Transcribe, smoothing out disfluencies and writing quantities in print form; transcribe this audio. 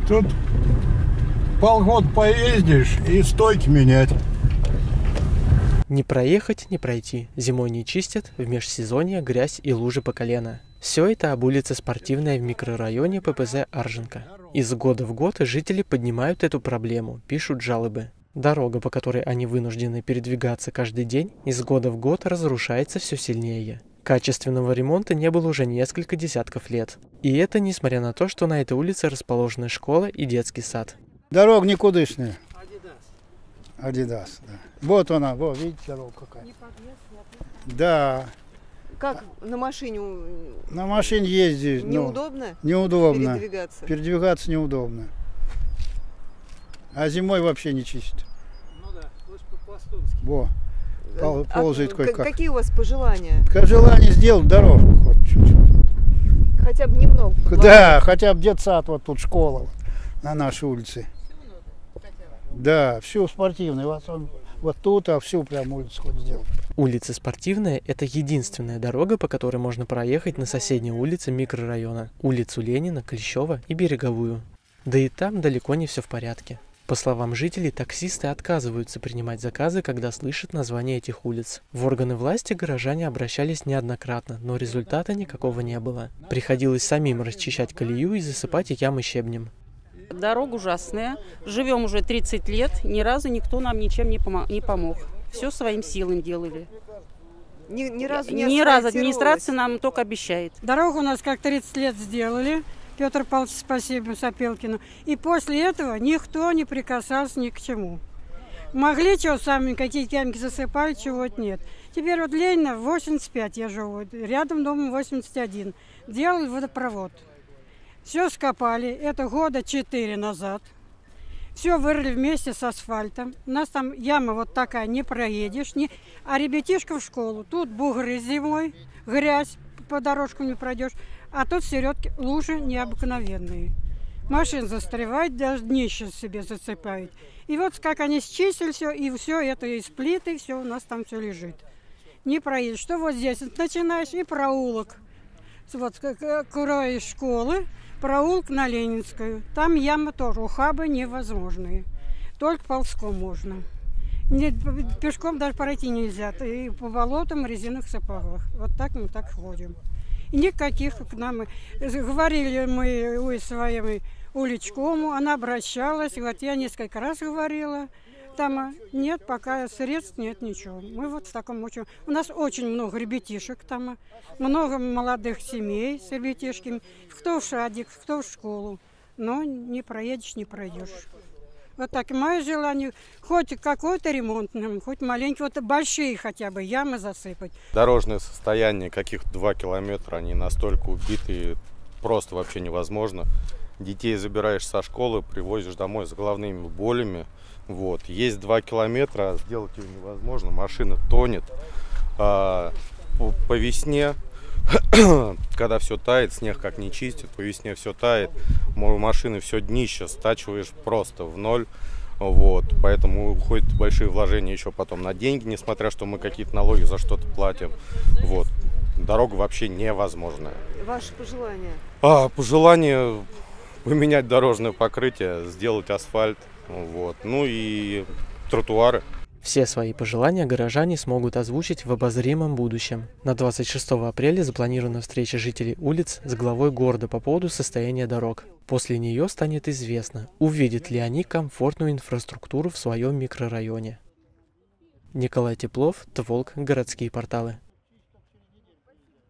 Тут полгода поездишь и стойки менять. Не проехать, не пройти. Зимой не чистят, в межсезонье грязь и лужи по колено. Все это об улице Спортивная в микрорайоне ППЗ Арженко. Из года в год жители поднимают эту проблему, пишут жалобы. Дорога, по которой они вынуждены передвигаться каждый день, из года в год разрушается все сильнее. Качественного ремонта не было уже несколько десятков лет. И это несмотря на то, что на этой улице расположены школа и детский сад. Дорога никудышная. Адидас, да. Вот она, вот, видите, дорога какая. Не подъезд, нет. Да. Как на машине? На машине ездить. Неудобно? Неудобно. Передвигаться? Передвигаться неудобно. А зимой вообще не чистят. Ну да, лучше по-пластунски. Во, ползает кое-как. Какие у вас пожелания? Желание сделать дорожку хоть чуть-чуть. Хотя бы немного. Да, хотя бы детсад, вот тут школа на нашей улице. Да, всю спортивную, вот тут, а всю прям улицу хоть сделать. Улица Спортивная – это единственная дорога, по которой можно проехать на соседние улицы микрорайона – улицу Ленина, Клещева и Береговую. Да и там далеко не все в порядке. По словам жителей, таксисты отказываются принимать заказы, когда слышат название этих улиц. В органы власти горожане обращались неоднократно, но результата никакого не было. Приходилось самим расчищать колею и засыпать ямы щебнем. Дорога ужасная. Живем уже 30 лет, ни разу никто нам ничем не помог. Все своим силам делали. Ни разу администрация нам только обещает. Дорогу у нас как 30 лет сделали. Петр Павлович, спасибо Сапелкину. И после этого никто не прикасался ни к чему. Могли чего сами, какие ямки засыпали, чего-то нет. Теперь вот Ленина 85 я живу, рядом дома 81. Делали водопровод. Все скопали, это года 4 назад. Все вырыли вместе с асфальтом. У нас там яма вот такая, не проедешь. А ребятишка в школу. Тут бугры зимой, грязь, по дорожку не пройдешь. А тут середки лужи необыкновенные. Машин застревает, даже днище себе засыпает. И вот как они счистили все, и все это из плиты, все у нас там все лежит. Не проедешь. Что вот здесь начинаешь и проулок. Вот край школы. Проулок на Ленинскую. Там ямы тоже, ухабы невозможные. Только ползком можно. Пешком даже пройти нельзя. И по болотам, резиновых сапогах. Вот так мы так ходим. И никаких к нам. Говорили мы своему уличкому, она обращалась. Вот я несколько раз говорила. Там нет пока средств, нет ничего. Мы вот в таком очень... У нас очень много ребятишек там, много молодых семей с ребятишками. Кто в садик, кто в школу. Но не проедешь, не пройдешь. Вот так. Мое желание, хоть какой-то ремонт, хоть маленький, вот большие хотя бы ямы засыпать. Дорожное состояние, каких 2 километра, они настолько убитые, просто вообще невозможно. Детей забираешь со школы, привозишь домой с головными болями. Вот. Есть 2 километра, сделать ее невозможно, машина тонет. По весне, когда все тает, снег как не чистит, по весне все тает, машины все днище стачиваешь просто в ноль. Вот. Поэтому уходят большие вложения еще потом на деньги, несмотря что мы какие-то налоги за что-то платим. Вот. Дорога вообще невозможная. Ваши пожелания? Пожелание поменять дорожное покрытие, сделать асфальт. Вот. Ну и тротуары. Все свои пожелания горожане смогут озвучить в обозримом будущем. На 26 апреля запланирована встреча жителей улиц с главой города по поводу состояния дорог. После нее станет известно, увидят ли они комфортную инфраструктуру в своем микрорайоне. Николай Теплов, Тволк, городские порталы.